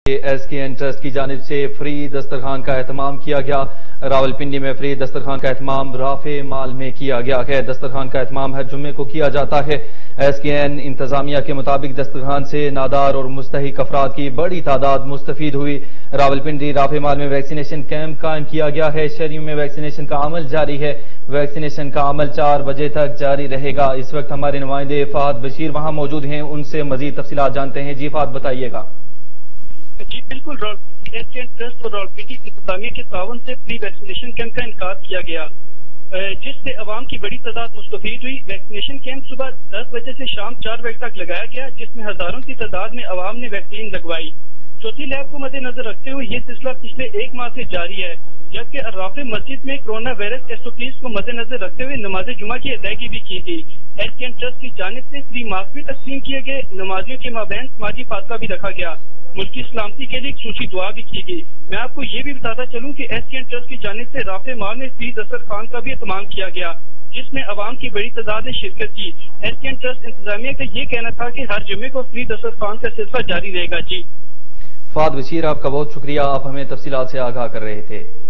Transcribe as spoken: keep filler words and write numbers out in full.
S کے N trust کی جانب سے فری دسترخوان کا اہتمام کیا گیا۔ راولپنڈی میں فری دسترخوان کا اہتمام رافع مال میں کیا گیا ہے۔ دسترخوان کا اہتمام ہر جمعے کو کیا جاتا ہے۔ ایس کے این انتظامیہ کے مطابق دسترخوان سے نادار اور مستحق افراد کی بڑی تعداد مستفید ہوئی۔ راولپنڈی رافع مال میں ویکسینیشن کیمپ قائم کیا گیا ہے۔ شہریوں میں ویکسینیشن کا عمل جاری ہے۔ ویکسینیشن کا عمل چار بجے تک جاری رہے گا۔ اس وقت ہمارے نمائندے فہد بشیر وہاں موجود ہیں، ان سے مزید تفصیلات جانتے ہیں۔ جی فہد بتائیے گا۔ جی بالکل، ایس کے این ٹرسٹ اور راولپنڈی انتظامیہ کے تعاون سے فری ویکسینیشن کیمپ کا انعقاد کیا گیا، جس سے عوام کی بڑی تعداد مستفید ہوئی۔ ویکسینیشن کیمپ صبح دس بجے سے شام چار بجے تک لگایا گیا، جس میں ہزاروں کی تعداد میں عوام نے ویکسین لگوائی۔ چوتھی لہر کو مد نظر رکھتے ہوئے یہ سلسلہ پچھلے ایک ماہ سے جاری ہے، جبکہ رافع مسجد میں corona virus S O Ps کو مد نظر رکھتے ہوئے نماز جمعہ کی ادائیگی بھی کی گئی۔ ایس کے این ٹرسٹ کی جانب سے فری ماسک بھی تقسیم کیے گئے۔ نمازیوں کے مابین سماجی فاصلہ بھی رکھا گیا۔ ملک کی سلامتی کے لیے خصوصی دعا بھی کی گئی۔ میں آپ کو یہ بھی بتاتا چلوں کہ ایس کے این ٹرسٹ کی جانب سے رافع مال میں فری دسترخوان کا بھی اہتمام کیا گیا، جس میں عوام کی بڑی تعداد نے شرکت کی۔ ایس کے این ٹرسٹ انتظامیہ کا یہ کہنا تھا کہ ہر جمعے کو فری دسترخوان کا سلسلہ جاری رہے گا۔ جی فہد بشیر، آپ کا بہت شکریہ، آپ ہمیں تفصیلات سے آگاہ کر رہے تھے۔